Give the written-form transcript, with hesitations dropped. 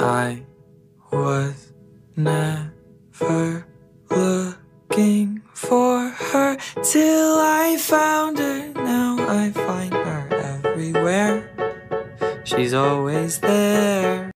I was never looking for her till I found her. Now I find her everywhere. She's always there.